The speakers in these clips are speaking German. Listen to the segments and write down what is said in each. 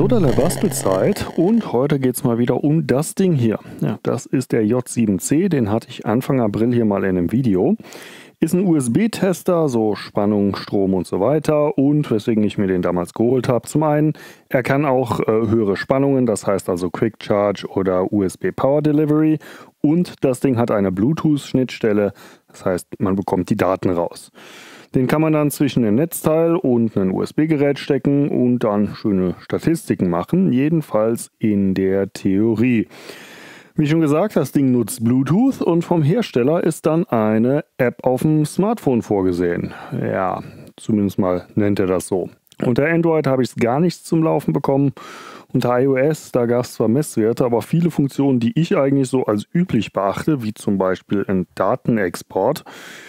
Sodale Bastelzeit und heute geht es mal wieder um das Ding hier. Ja, das ist der J7C, den hatte ich Anfang April hier mal in einem Video. Ist ein USB-Tester, so Spannung, Strom und so weiter, und weswegen ich mir den damals geholt habe. Zum einen, er kann auch höhere Spannungen, das heißt also Quick Charge oder USB Power Delivery, und das Ding hat eine Bluetooth-Schnittstelle, das heißt man bekommt die Daten raus. Den kann man dann zwischen ein Netzteil und ein USB-Gerät stecken und dann schöne Statistiken machen, jedenfalls in der Theorie. Wie schon gesagt, das Ding nutzt Bluetooth und vom Hersteller ist dann eine App auf dem Smartphone vorgesehen. Ja, zumindest mal nennt er das so. Unter Android habe ich es gar nicht zum Laufen bekommen. Unter iOS, da gab es zwar Messwerte, aber viele Funktionen, die ich eigentlich so als üblich beachte, wie zum Beispiel ein Datenexport,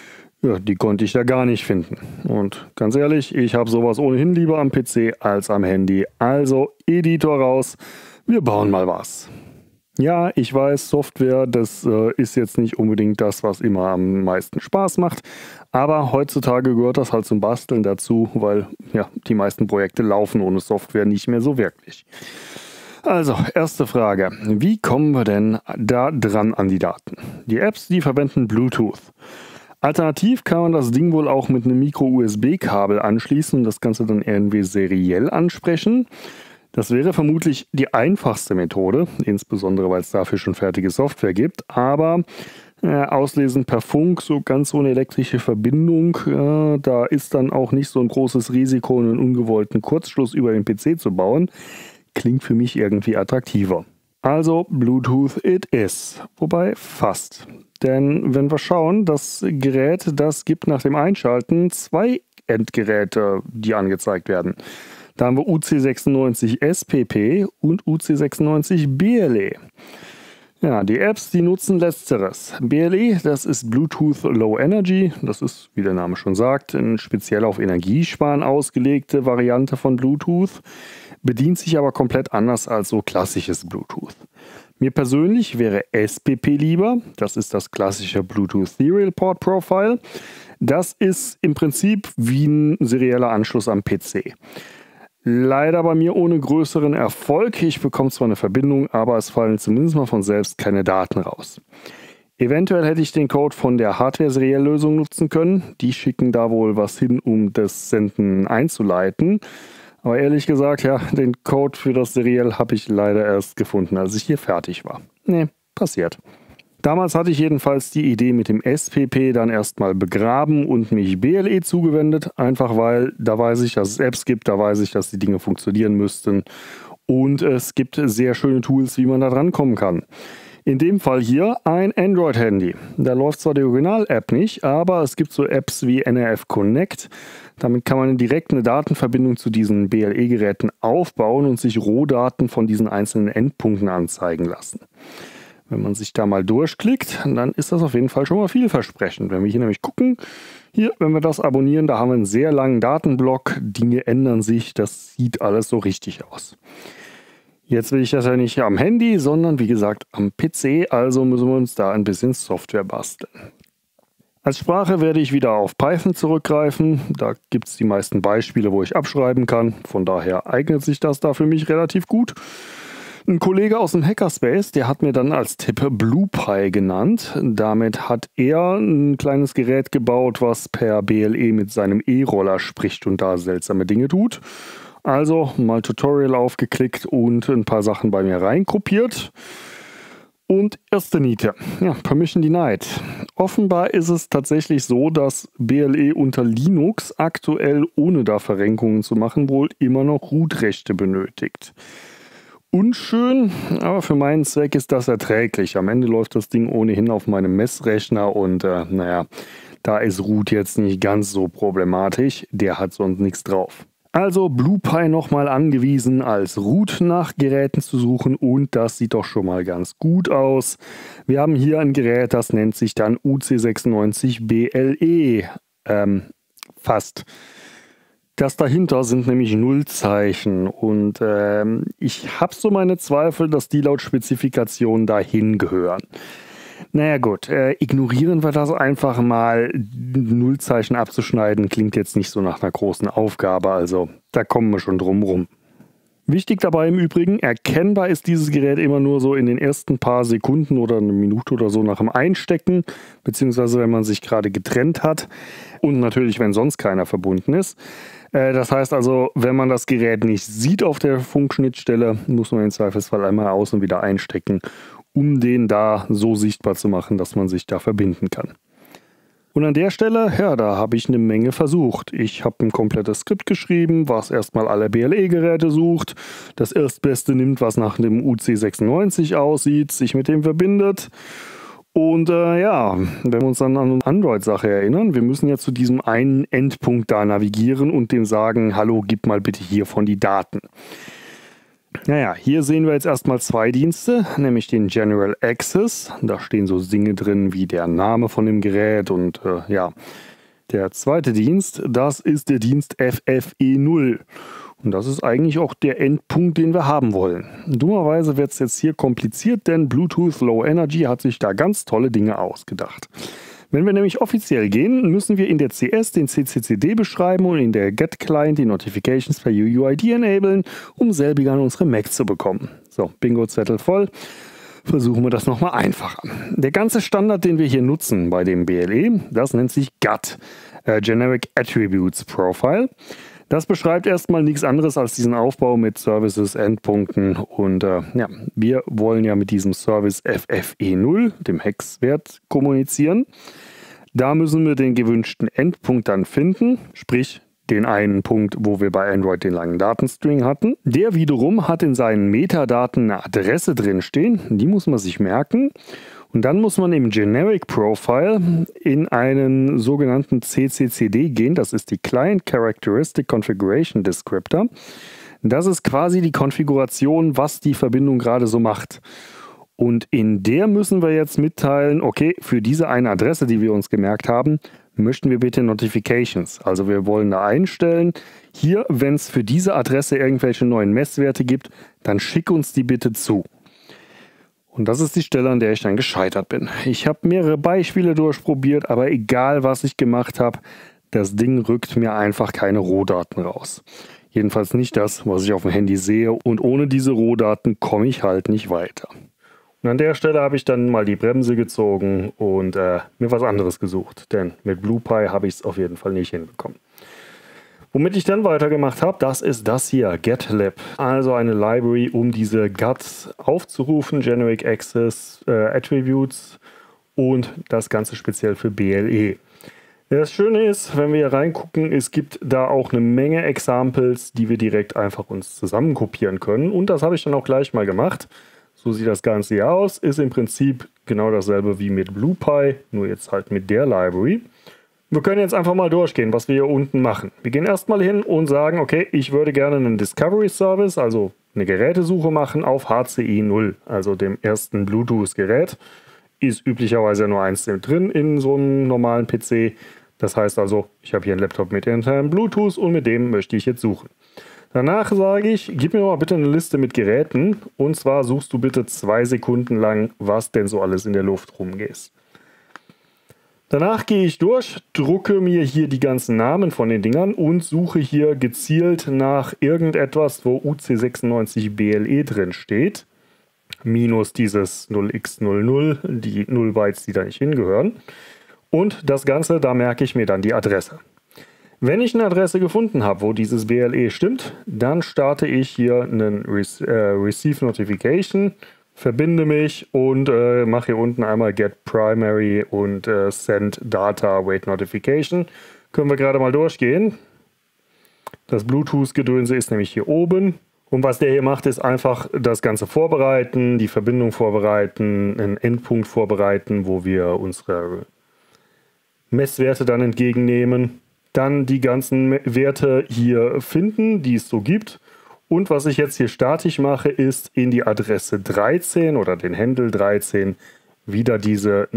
ja, die konnte ich da gar nicht finden. Und ganz ehrlich, ich habe sowas ohnehin lieber am PC als am Handy. Also Editor raus, wir bauen mal was. Ja, ich weiß, Software, das ist jetzt nicht unbedingt das, was immer am meisten Spaß macht. Aber heutzutage gehört das halt zum Basteln dazu, weil ja, die meisten Projekte laufen ohne Software nicht mehr so wirklich. Also, erste Frage. Wie kommen wir denn da dran an die Daten? Die Apps, die verwenden Bluetooth. Alternativ kann man das Ding wohl auch mit einem Micro-USB-Kabel anschließen und das Ganze dann irgendwie seriell ansprechen. Das wäre vermutlich die einfachste Methode, insbesondere weil es dafür schon fertige Software gibt. Aber auslesen per Funk, so ganz ohne elektrische Verbindung, da ist dann auch nicht so ein großes Risiko, einen ungewollten Kurzschluss über den PC zu bauen. Klingt für mich irgendwie attraktiver. Also Bluetooth it is, wobei fast. Denn wenn wir schauen, das Gerät, das gibt nach dem Einschalten zwei Endgeräte, die angezeigt werden. Da haben wir UC96 SPP und UC96 BLE. Ja, die Apps, die nutzen letzteres. BLE, das ist Bluetooth Low Energy. Das ist, wie der Name schon sagt, eine speziell auf Energiesparen ausgelegte Variante von Bluetooth. Bedient sich aber komplett anders als so klassisches Bluetooth. Mir persönlich wäre SPP lieber. Das ist das klassische Bluetooth Serial Port Profile. Das ist im Prinzip wie ein serieller Anschluss am PC. Leider bei mir ohne größeren Erfolg. Ich bekomme zwar eine Verbindung, aber es fallen zumindest mal von selbst keine Daten raus. Eventuell hätte ich den Code von der Hardware-Seriellösung nutzen können. Die schicken da wohl was hin, um das Senden einzuleiten. Aber ehrlich gesagt, ja, den Code für das Seriell habe ich leider erst gefunden, als ich hier fertig war. Nee, passiert. Damals hatte ich jedenfalls die Idee mit dem SPP dann erstmal begraben und mich BLE zugewendet, einfach weil da weiß ich, dass es Apps gibt, da weiß ich, dass die Dinge funktionieren müssten und es gibt sehr schöne Tools, wie man da dran kommen kann. In dem Fall hier ein Android-Handy. Da läuft zwar die Original-App nicht, aber es gibt so Apps wie NRF Connect. Damit kann man direkt eine Datenverbindung zu diesen BLE-Geräten aufbauen und sich Rohdaten von diesen einzelnen Endpunkten anzeigen lassen. Wenn man sich da mal durchklickt, dann ist das auf jeden Fall schon mal vielversprechend. Wenn wir hier nämlich gucken, hier, wenn wir das abonnieren, da haben wir einen sehr langen Datenblock. Dinge ändern sich, das sieht alles so richtig aus. Jetzt will ich das ja nicht am Handy, sondern wie gesagt am PC, also müssen wir uns da ein bisschen Software basteln. Als Sprache werde ich wieder auf Python zurückgreifen. Da gibt es die meisten Beispiele, wo ich abschreiben kann. Von daher eignet sich das da für mich relativ gut. Ein Kollege aus dem Hackerspace, der hat mir dann als Tipp BluePy genannt. Damit hat er ein kleines Gerät gebaut, was per BLE mit seinem E-Roller spricht und da seltsame Dinge tut. Also mal Tutorial aufgeklickt und ein paar Sachen bei mir reinkopiert. Und erste Niete. Ja, Permission denied. Offenbar ist es tatsächlich so, dass BLE unter Linux aktuell, ohne da Verrenkungen zu machen, wohl immer noch Root-Rechte benötigt. Unschön, aber für meinen Zweck ist das erträglich. Am Ende läuft das Ding ohnehin auf meinem Messrechner und naja, da ist Root jetzt nicht ganz so problematisch. Der hat sonst nichts drauf. Also BluePy nochmal angewiesen, als Root nach Geräten zu suchen und das sieht doch schon mal ganz gut aus. Wir haben hier ein Gerät, das nennt sich dann UC96BLE. Fast. Das dahinter sind nämlich Nullzeichen und ich habe so meine Zweifel, dass die laut Spezifikation dahin gehören. Naja gut, ignorieren wir das einfach mal. Nullzeichen abzuschneiden klingt jetzt nicht so nach einer großen Aufgabe, also da kommen wir schon drum rum. Wichtig dabei im Übrigen, erkennbar ist dieses Gerät immer nur so in den ersten paar Sekunden oder eine Minute oder so nach dem Einstecken, beziehungsweise wenn man sich gerade getrennt hat und natürlich, wenn sonst keiner verbunden ist. Das heißt also, wenn man das Gerät nicht sieht auf der Funkschnittstelle, muss man im Zweifelsfall einmal aus und wieder einstecken, um den da so sichtbar zu machen, dass man sich da verbinden kann. Und an der Stelle, ja, da habe ich eine Menge versucht. Ich habe ein komplettes Skript geschrieben, was erstmal alle BLE-Geräte sucht, das Erstbeste nimmt, was nach dem UC96 aussieht, sich mit dem verbindet. Und ja, wenn wir uns dann an die Android-Sache erinnern, wir müssen ja zu diesem einen Endpunkt da navigieren und dem sagen, hallo, gib mal bitte hiervon die Daten. Naja, hier sehen wir jetzt erstmal zwei Dienste, nämlich den General Access. Da stehen so Dinge drin wie der Name von dem Gerät und ja. Der zweite Dienst, das ist der Dienst FFE0. Und das ist eigentlich auch der Endpunkt, den wir haben wollen. Dummerweise wird es jetzt hier kompliziert, denn Bluetooth Low Energy hat sich da ganz tolle Dinge ausgedacht. Wenn wir nämlich offiziell gehen, müssen wir in der CS den CCCD beschreiben und in der Get-Client die Notifications per UUID enablen, um selbige an unsere Mac zu bekommen. So, Bingo-Zettel voll. Versuchen wir das nochmal einfacher. Der ganze Standard, den wir hier nutzen bei dem BLE, das nennt sich GATT, Generic Attributes Profile. Das beschreibt erstmal nichts anderes als diesen Aufbau mit Services, Endpunkten und ja, wir wollen ja mit diesem Service FFE0, dem Hexwert, kommunizieren. Da müssen wir den gewünschten Endpunkt dann finden, sprich den einen Punkt, wo wir bei Android den langen Datenstring hatten. Der wiederum hat in seinen Metadaten eine Adresse drinstehen, die muss man sich merken. Und dann muss man im Generic Profile in einen sogenannten CCCD gehen. Das ist die Client Characteristic Configuration Descriptor. Das ist quasi die Konfiguration, was die Verbindung gerade so macht. Und in der müssen wir jetzt mitteilen, okay, für diese eine Adresse, die wir uns gemerkt haben, möchten wir bitte Notifications. Also wir wollen da einstellen, hier, wenn es für diese Adresse irgendwelche neuen Messwerte gibt, dann schick uns die bitte zu. Und das ist die Stelle, an der ich dann gescheitert bin. Ich habe mehrere Beispiele durchprobiert, aber egal was ich gemacht habe, das Ding rückt mir einfach keine Rohdaten raus. Jedenfalls nicht das, was ich auf dem Handy sehe, und ohne diese Rohdaten komme ich halt nicht weiter. Und an der Stelle habe ich dann mal die Bremse gezogen und mir was anderes gesucht, denn mit BluePy habe ich es auf jeden Fall nicht hinbekommen. Womit ich dann weitergemacht habe, das ist das hier, GetLab. Also eine Library, um diese GATT aufzurufen, Generic Access Attributes, und das Ganze speziell für BLE. Das Schöne ist, wenn wir hier reingucken, es gibt da auch eine Menge Examples, die wir direkt einfach uns zusammen kopieren können. Und das habe ich dann auch gleich mal gemacht. So sieht das Ganze hier aus. Ist im Prinzip genau dasselbe wie mit BluePy, nur jetzt halt mit der Library. Wir können jetzt einfach mal durchgehen, was wir hier unten machen. Wir gehen erstmal hin und sagen, okay, ich würde gerne einen Discovery Service, also eine Gerätesuche machen auf HCI 0, also dem ersten Bluetooth-Gerät. Ist üblicherweise nur eins drin in so einem normalen PC. Das heißt also, ich habe hier einen Laptop mit internem Bluetooth und mit dem möchte ich jetzt suchen. Danach sage ich, gib mir mal bitte eine Liste mit Geräten, und zwar suchst du bitte 2 Sekunden lang, was denn so alles in der Luft rumgeht. Danach gehe ich durch, drucke mir hier die ganzen Namen von den Dingern und suche hier gezielt nach irgendetwas, wo UC96 BLE drin steht. Minus dieses 0x00, die 0 Bytes, die da nicht hingehören. Und das Ganze, da merke ich mir dann die Adresse. Wenn ich eine Adresse gefunden habe, wo dieses BLE stimmt, dann starte ich hier einen Receive Notification, verbinde mich und mache hier unten einmal Get Primary und Send Data Wait Notification. Können wir gerade mal durchgehen. Das Bluetooth-Gedönse ist nämlich hier oben. Und was der hier macht, ist einfach das Ganze vorbereiten, die Verbindung vorbereiten, einen Endpunkt vorbereiten, wo wir unsere Messwerte dann entgegennehmen. Dann die ganzen Werte hier finden, die es so gibt. Und was ich jetzt hier statisch mache, ist in die Adresse 13 oder den Handle 13 wieder diese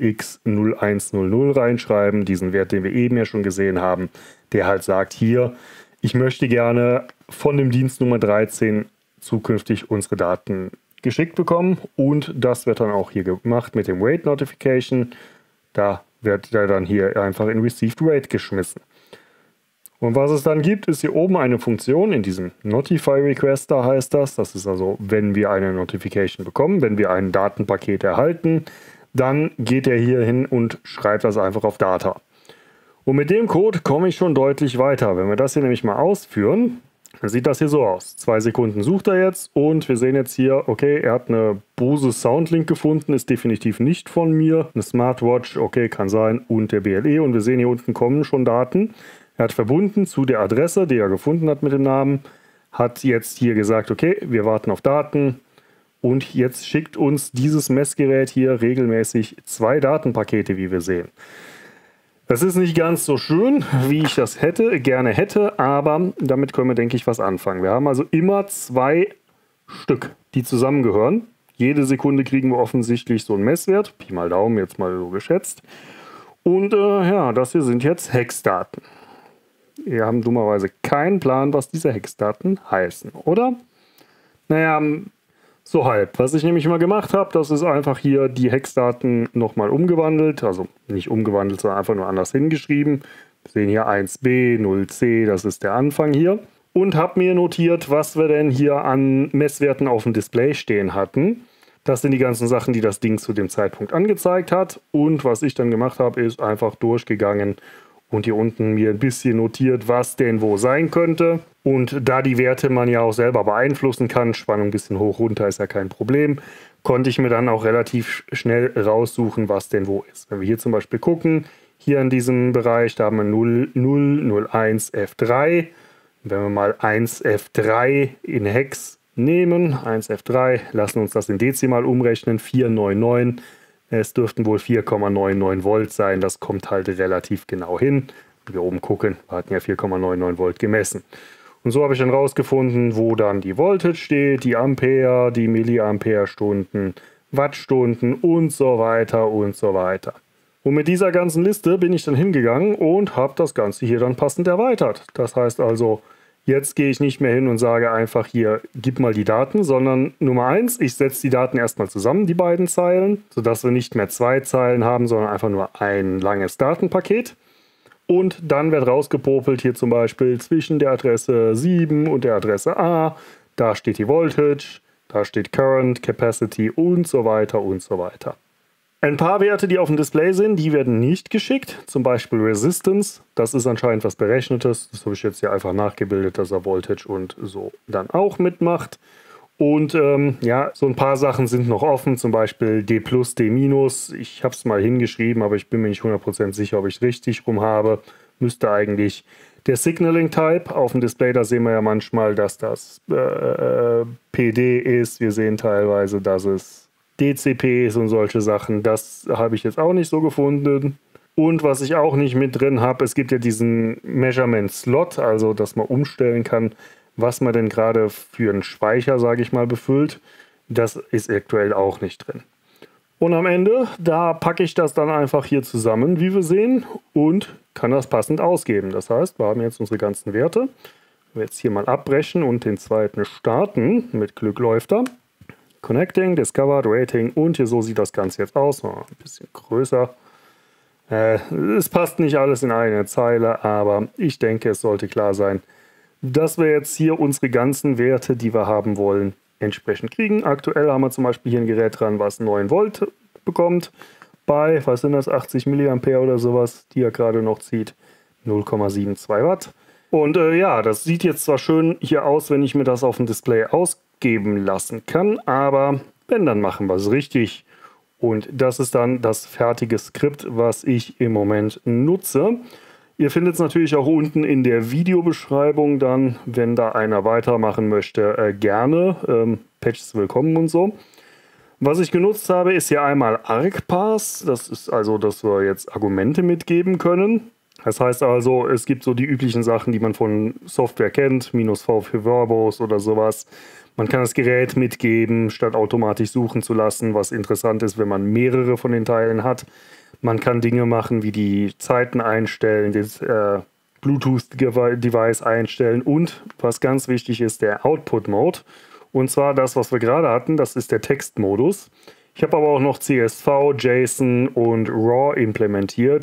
0x0100 reinschreiben, diesen Wert, den wir eben ja schon gesehen haben, der halt sagt, hier, ich möchte gerne von dem Dienst Nummer 13 zukünftig unsere Daten geschickt bekommen, und das wird dann auch hier gemacht mit dem Wait Notification. Da wird er dann hier einfach in Received Wait geschmissen. Und was es dann gibt, ist hier oben eine Funktion in diesem Notify Requester heißt das. Das ist also, wenn wir eine Notification bekommen, wenn wir ein Datenpaket erhalten, dann geht er hier hin und schreibt das einfach auf Data. Und mit dem Code komme ich schon deutlich weiter. Wenn wir das hier nämlich mal ausführen, dann sieht das hier so aus. 2 Sekunden sucht er jetzt und wir sehen jetzt hier, okay, er hat eine Bose Soundlink gefunden, ist definitiv nicht von mir. Eine Smartwatch, okay, kann sein, und der BLE. Und wir sehen hier unten kommen schon Daten. Er hat verbunden zu der Adresse, die er gefunden hat mit dem Namen, hat jetzt hier gesagt, okay, wir warten auf Daten und jetzt schickt uns dieses Messgerät hier regelmäßig 2 Datenpakete, wie wir sehen. Das ist nicht ganz so schön, wie ich das gerne hätte, aber damit können wir, denke ich, was anfangen. Wir haben also immer 2 Stück, die zusammengehören. Jede Sekunde kriegen wir offensichtlich so einen Messwert, Pi mal Daumen, jetzt mal so geschätzt. Und ja, das hier sind jetzt Hexdaten. Wir haben dummerweise keinen Plan, was diese Hexdaten heißen, oder? Naja, so halb. Was ich nämlich mal gemacht habe, das ist einfach hier die Hexdaten nochmal umgewandelt. Also nicht umgewandelt, sondern einfach nur anders hingeschrieben. Wir sehen hier 1b, 0c, das ist der Anfang hier. Und habe mir notiert, was wir denn hier an Messwerten auf dem Display stehen hatten. Das sind die ganzen Sachen, die das Ding zu dem Zeitpunkt angezeigt hat. Und was ich dann gemacht habe, ist einfach durchgegangen und hier unten mir ein bisschen notiert, was denn wo sein könnte. Und da die Werte man ja auch selber beeinflussen kann, Spannung ein bisschen hoch, runter ist ja kein Problem, konnte ich mir dann auch relativ schnell raussuchen, was denn wo ist. Wenn wir hier zum Beispiel gucken, hier in diesem Bereich, da haben wir 0, 0, 0, 1, F3. Wenn wir mal 1 F3 in Hex nehmen, 1 F3, lassen uns das in Dezimal umrechnen, 499. Es dürften wohl 4,99 Volt sein, das kommt halt relativ genau hin. Wenn wir oben gucken, wir hatten ja 4,99 Volt gemessen. Und so habe ich dann rausgefunden, wo dann die Voltage steht, die Ampere, die Milliampere-Stunden, Wattstunden und so weiter und so weiter. Und mit dieser ganzen Liste bin ich dann hingegangen und habe das Ganze hier dann passend erweitert. Das heißt also, jetzt gehe ich nicht mehr hin und sage einfach hier, gib mal die Daten, sondern Nummer 1, ich setze die Daten erstmal zusammen, die beiden Zeilen, sodass wir nicht mehr 2 Zeilen haben, sondern einfach nur ein langes Datenpaket. Und dann wird rausgepopelt hier zum Beispiel zwischen der Adresse 7 und der Adresse A. Da steht die Voltage, da steht Current, Capacity und so weiter und so weiter. Ein paar Werte, die auf dem Display sind, die werden nicht geschickt. Zum Beispiel Resistance, das ist anscheinend was Berechnetes. Das habe ich jetzt hier einfach nachgebildet, dass er Voltage und so dann auch mitmacht. Und ja, so ein paar Sachen sind noch offen, zum Beispiel D+, D-. Ich habe es mal hingeschrieben, aber ich bin mir nicht 100% sicher, ob ich es richtig rum habe. Müsste eigentlich. Der Signaling Type auf dem Display, da sehen wir ja manchmal, dass das PD ist. Wir sehen teilweise, dass es DCP ist und solche Sachen. Das habe ich jetzt auch nicht so gefunden. Und was ich auch nicht mit drin habe, es gibt ja diesen Measurement Slot, also dass man umstellen kann, was man denn gerade für einen Speicher, sage ich mal, befüllt. Das ist aktuell auch nicht drin. Und am Ende, da packe ich das dann einfach hier zusammen, wie wir sehen, und kann das passend ausgeben. Das heißt, wir haben jetzt unsere ganzen Werte. Wenn wir jetzt hier mal abbrechen und den zweiten starten, mit Glück läuft er. Connecting, Discovered, Rating und hier so sieht das Ganze jetzt aus. Ein bisschen größer. Es passt nicht alles in eine Zeile, aber ich denke, es sollte klar sein, dass wir jetzt hier unsere ganzen Werte, die wir haben wollen, entsprechend kriegen. Aktuell haben wir zum Beispiel hier ein Gerät dran, was 9 Volt bekommt. Bei, was sind das, 80 Milliampere oder sowas, die er gerade noch zieht, 0,72 Watt. Und ja, das sieht jetzt zwar schön hier aus, wenn ich mir das auf dem Display ausgeben lassen kann, aber wenn, dann machen wir es richtig. Und das ist dann das fertige Skript, was ich im Moment nutze. Ihr findet es natürlich auch unten in der Videobeschreibung dann, wenn da einer weitermachen möchte, gerne. Patches willkommen und so. Was ich genutzt habe, ist hier einmal ArcParse. Das ist also, dass wir jetzt Argumente mitgeben können. Das heißt also, es gibt so die üblichen Sachen, die man von Software kennt, -V für Verbos oder sowas. Man kann das Gerät mitgeben, statt automatisch suchen zu lassen, was interessant ist, wenn man mehrere von den Teilen hat. Man kann Dinge machen, wie die Zeiten einstellen, das Bluetooth-Device einstellen und, was ganz wichtig ist, der Output-Mode. Und zwar das, was wir gerade hatten, das ist der Textmodus. Ich habe aber auch noch CSV, JSON und RAW implementiert,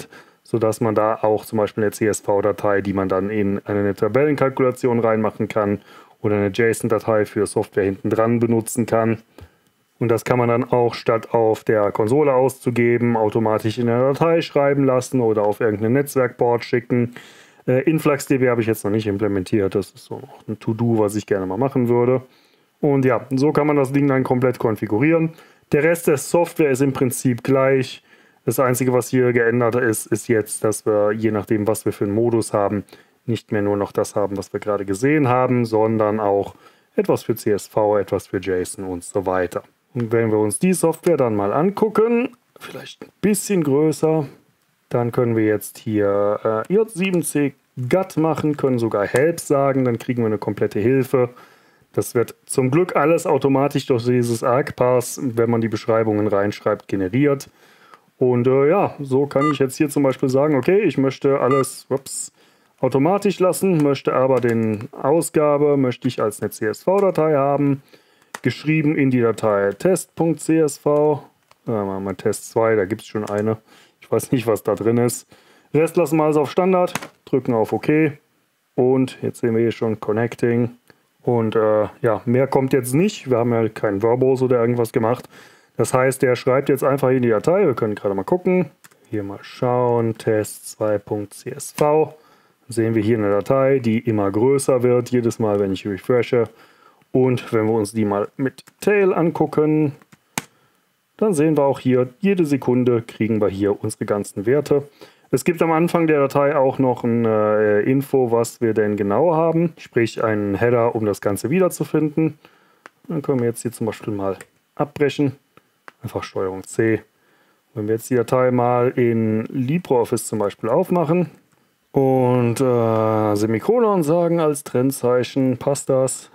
sodass man da auch zum Beispiel eine CSV-Datei, die man dann in eine Tabellenkalkulation reinmachen kann oder eine JSON-Datei für Software hinten dran benutzen kann. Und das kann man dann auch statt auf der Konsole auszugeben, automatisch in der Datei schreiben lassen oder auf irgendein Netzwerkboard schicken. InfluxDB habe ich jetzt noch nicht implementiert, das ist so noch ein To-Do, was ich gerne mal machen würde. Und ja, so kann man das Ding dann komplett konfigurieren. Der Rest der Software ist im Prinzip gleich. Das Einzige, was hier geändert ist, ist jetzt, dass wir, je nachdem, was wir für einen Modus haben, nicht mehr nur noch das haben, was wir gerade gesehen haben, sondern auch etwas für CSV, etwas für JSON und so weiter. Und wenn wir uns die Software dann mal angucken, vielleicht ein bisschen größer, dann können wir jetzt hier J7C GUT machen, können sogar Help sagen, dann kriegen wir eine komplette Hilfe. Das wird zum Glück alles automatisch durch dieses ArcParse, wenn man die Beschreibungen reinschreibt, generiert. Und ja, so kann ich jetzt hier zum Beispiel sagen, okay, ich möchte alles automatisch lassen, möchte aber den Ausgabe, möchte ich als eine CSV-Datei haben, geschrieben in die Datei test.csv, machen wir Test 2, da gibt es schon eine, ich weiß nicht, was da drin ist. Rest lassen wir also auf Standard, drücken auf OK und jetzt sehen wir hier schon Connecting und ja, mehr kommt jetzt nicht, wir haben ja keinen Verbose oder irgendwas gemacht. Das heißt, der schreibt jetzt einfach in die Datei, wir können gerade mal gucken, hier mal schauen, test2.csv, dann sehen wir hier eine Datei, die immer größer wird, jedes Mal, wenn ich refreshe. Und wenn wir uns die mal mit Tail angucken, dann sehen wir auch hier, jede Sekunde kriegen wir hier unsere ganzen Werte. Es gibt am Anfang der Datei auch noch eine Info, was wir denn genau haben, sprich einen Header, um das Ganze wiederzufinden. Dann können wir jetzt hier zum Beispiel mal abbrechen, einfach STRG C. Wenn wir jetzt die Datei mal in LibreOffice zum Beispiel aufmachen und Semikolon sagen als Trennzeichen, passt das?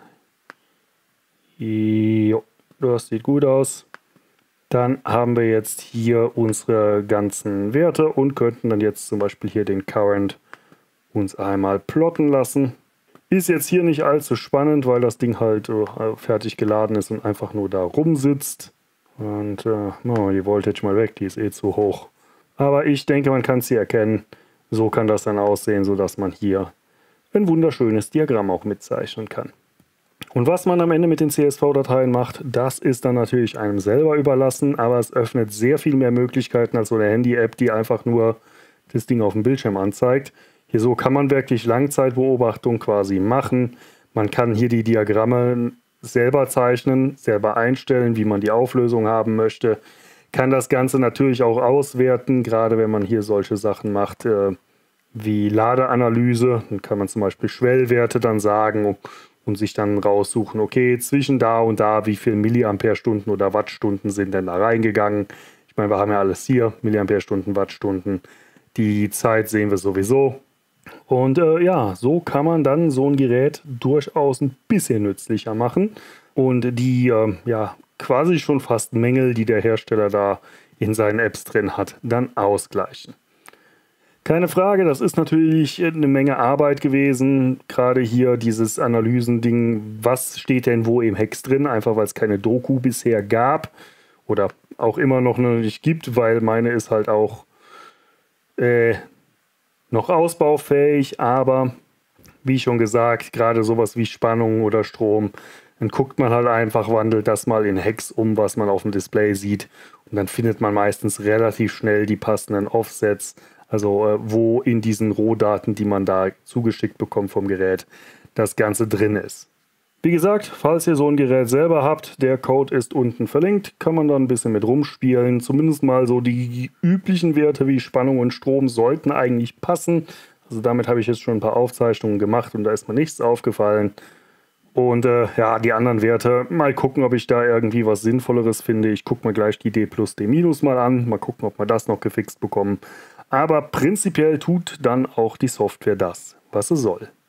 Jo, das sieht gut aus. Dann haben wir jetzt hier unsere ganzen Werte und könnten dann jetzt zum Beispiel hier den Current uns einmal plotten lassen. Ist jetzt hier nicht allzu spannend, weil das Ding halt fertig geladen ist und einfach nur da rumsitzt. Und machen wir die Voltage mal weg, die ist eh zu hoch. Aber ich denke, man kann es hier erkennen. So kann das dann aussehen, sodass man hier ein wunderschönes Diagramm auch mitzeichnen kann. Und was man am Ende mit den CSV-Dateien macht, das ist dann natürlich einem selber überlassen, aber es öffnet sehr viel mehr Möglichkeiten als so eine Handy-App, die einfach nur das Ding auf dem Bildschirm anzeigt. Hier so kann man wirklich Langzeitbeobachtung quasi machen. Man kann hier die Diagramme selber zeichnen, selber einstellen, wie man die Auflösung haben möchte. Kann das Ganze natürlich auch auswerten, gerade wenn man hier solche Sachen macht wie Ladeanalyse. Dann kann man zum Beispiel Schwellwerte dann sagen und sich dann raussuchen, okay, zwischen da und da, wie viel Milliampere-Stunden oder Wattstunden sind denn da reingegangen. Ich meine, wir haben ja alles hier, Milliampere-Stunden, Wattstunden. Die Zeit sehen wir sowieso. Und ja, so kann man dann so ein Gerät durchaus ein bisschen nützlicher machen und die ja, quasi schon fast Mängel, die der Hersteller da in seinen Apps drin hat, dann ausgleichen. Keine Frage, das ist natürlich eine Menge Arbeit gewesen, gerade hier dieses Analysending, was steht denn wo im Hex drin, einfach weil es keine Doku bisher gab oder auch immer noch nicht gibt, weil meine ist halt auch noch ausbaufähig, aber wie schon gesagt, gerade sowas wie Spannung oder Strom, dann guckt man halt einfach, wandelt das mal in Hex um, was man auf dem Display sieht und dann findet man meistens relativ schnell die passenden Offsets, also wo in diesen Rohdaten, die man da zugeschickt bekommt vom Gerät, das Ganze drin ist. Wie gesagt, falls ihr so ein Gerät selber habt, der Code ist unten verlinkt, kann man da ein bisschen mit rumspielen. Zumindest mal so die üblichen Werte wie Spannung und Strom sollten eigentlich passen. Also damit habe ich jetzt schon ein paar Aufzeichnungen gemacht und da ist mir nichts aufgefallen. Und ja, die anderen Werte, mal gucken, ob ich da irgendwie was Sinnvolleres finde. Ich gucke mir gleich die D plus D minus mal an, mal gucken, ob wir das noch gefixt bekommen. Aber prinzipiell tut dann auch die Software das, was sie soll.